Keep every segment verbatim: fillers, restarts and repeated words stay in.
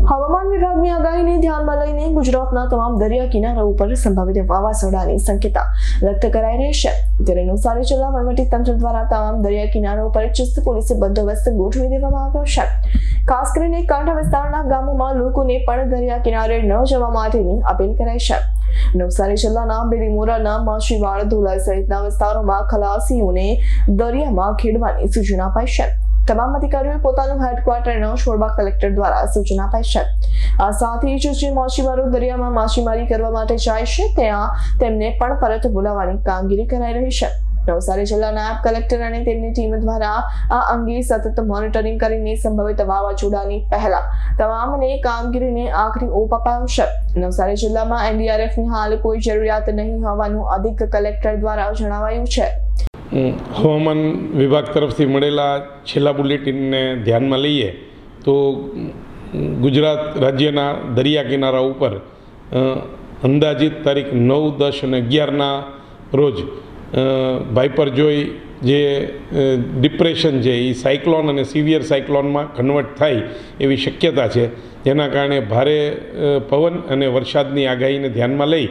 હવામાન વિભાગની આગાહીને ધ્યાનમાં લઈને ગુજરાતના તમામ દરિયા કિનારા ઉપર સંભવિત વાવાઝોડાની શક્યતા વ્યક્ત કરાઈ રહી છે। ત્યારે નવસારી જિલ્લા વહીવટી તંત્ર દ્વારા તમામ દરિયા કિનારા ઉપર ચુસ્ત પોલીસ બંદોબસ્ત ગોઠવી દેવામાં આવ્યો છે। ખાસ કરીને કાંઠા વિસ્તારના ગામોમાં લોકોને પણ દરિયા કિનારે ન જવા માટેની અપીલ કરાઈ છે। નવસારી જિલ્લાના બેલીમોરાના માછીવાડ ધોલાઈ સહિતના વિસ્તારોમાં ખલાસીઓને દરિયામાં ખેડવાની સૂચના અપાઈ છે। તમામ અધિકારીઓએ પોતાનું હેડક્વાર્ટર ન છોડવા કલેક્ટર દ્વારા સૂચના અપાઈ છે। આ સાથે જ જે માછીમારો દરિયામાં માછીમારી કરવા માટે જાય છે ત્યાં તેમને પણ પરત બોલાવવાની કામગીરી કરાઈ રહી છે। નવસારી જિલ્લા નાયબ કલેક્ટર અને તેમની ટીમ દ્વારા આ અંગે સતત મોનિટરિંગ કરીને સંભવિત વાવાઝોડાની પહેલા તમામને કામગીરીને આખરી ઓપ અપાયો છે। નવસારી જિલ્લામાં એનડીઆરએફની હાલ કોઈ જરૂરિયાત નહીં હોવાનું અધિક કલેક્ટર દ્વારા જણાવાયું છે। હવામાન વિભાગ તરફથી મળેલા છેલ્લા બુલેટિનને ધ્યાનમાં લઈએ તો ગુજરાત રાજ્યના દરિયા કિનારા ઉપર અંદાજિત તારીખ નવ દસ અને અગિયારના રોજ વાઇપર જોઈ જે ડિપ્રેશન છે એ સાયક્લોન અને સિવિયર સાયક્લોનમાં કન્વર્ટ થાય એવી શક્યતા છે, જેના કારણે ભારે પવન અને વરસાદની આગાહીને ધ્યાનમાં લઈ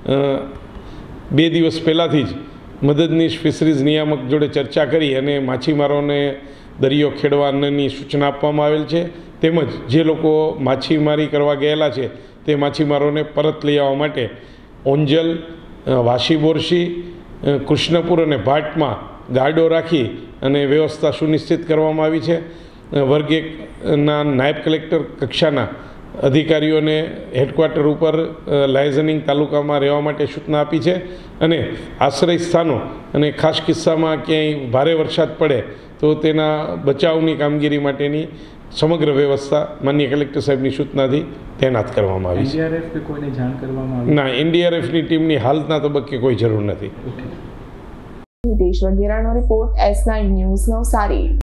બે દિવસ પહેલાંથી જ મદદનીશ ફિશરીઝ નિયામક જોડે ચર્ચા કરી અને માછીમારોને દરિયો ખેડવાની સૂચના આપવામાં આવેલ છે। તેમજ જે લોકો માછીમારી કરવા ગયેલા છે તે માછીમારોને પરત લઈ આવવા માટે ઓંજલ, વાશી બોરસી, કૃષ્ણપુર અને ભાટમાં ગાર્ડો રાખી અને વ્યવસ્થા સુનિશ્ચિત કરવામાં આવી છે। વર્ગ એકના નાયબ કલેક્ટર કક્ષાના અધિકારીઓને હેડક્વાર્ટર ઉપર લાયઝનિંગ તાલુકામાં રહેવા માટે સૂચના આપી છે અને આશ્રય સ્થાનો અને ખાસ કિસ્સામાં ક્યાંય ભારે વરસાદ પડે તો તેના બચાવની કામગીરી માટેની સમગ્ર વ્યવસ્થા માનનીય કલેક્ટર સાહેબની સૂચનાથી તૈનાત કરવામાં આવી છે। એનડીઆરએફ કોઈને જાણ કરવામાં આવી? ના, એનડીઆરએફની ટીમની હાલના તબક્કે કોઈ જરૂર નથી। હિતેશ વગેરાનો report, S nine news, Navsari.